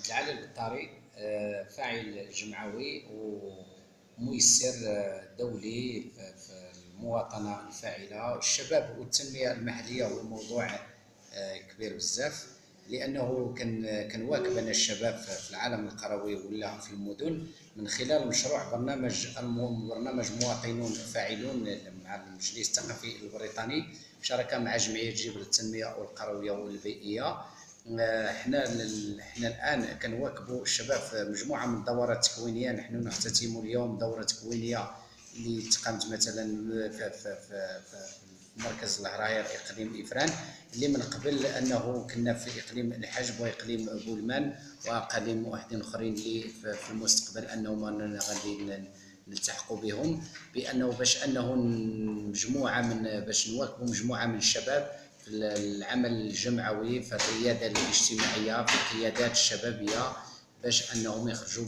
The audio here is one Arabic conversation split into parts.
عبد العالي القطاري، فاعل جمعوي وميسر دولي في المواطنة الفاعلة. الشباب والتنمية المحلية هو موضوع كبير بزاف، لأنه كنواكب أنا الشباب في العالم القروي ولا في المدن من خلال مشروع برنامج مواطنون فاعلون مع المجلس الثقافي البريطاني بشراكة مع جمعية جيب للتنمية القروية والبيئية. احنا الان كنواكبوا الشباب في مجموعه من الدورات التكوينيه. نحن نختتم اليوم دوره تكوينيه اللي تقامت مثلا في مركز الهراير اقليم افران، اللي من قبل انه كنا في اقليم الحجب واقليم بولمان واقاليم واحدين اخرين اللي في المستقبل انهم غادي نلتحقوا بهم، بانه باش نواكبوا مجموعه من الشباب في العمل الجمعوي، في الرياده الاجتماعيه، في القيادات الشبابيه، باش انهم يخرجوا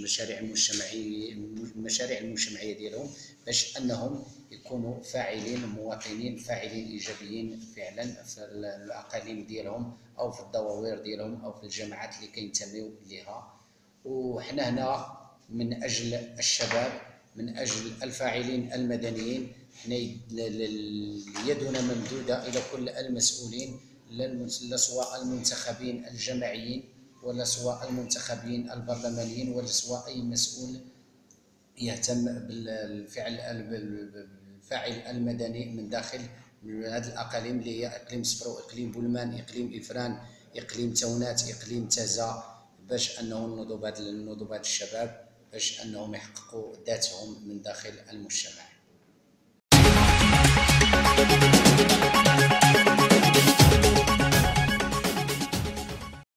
المشاريع المجتمعيه ديالهم، باش انهم يكونوا فاعلين، مواطنين فاعلين ايجابيين فعلا في الاقاليم ديالهم او في الدواوير ديالهم او في الجماعات اللي كينتميو لها. وحنا هنا من اجل الشباب، من اجل الفاعلين المدنيين. حنا يدنا ممدوده الى كل المسؤولين، لا سواء المنتخبين الجماعيين ولا سواء المنتخبين البرلمانيين ولا سواء اي مسؤول يهتم بالفاعل المدني من داخل هذه الاقاليم اللي هي اقليم سفرو، اقليم بولمان، اقليم افران، اقليم تونات، اقليم تازا، باش انهم نوضوا بهذا الشباب، باش انهم يحققوا ذاتهم من داخل المجتمع.